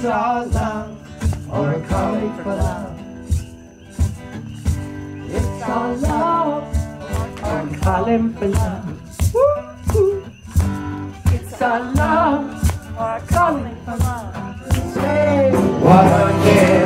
It's our love, or a calling for love. It's our love, or a calling for love. Woo-hoo. It's our love, or a calling for love. Say what again?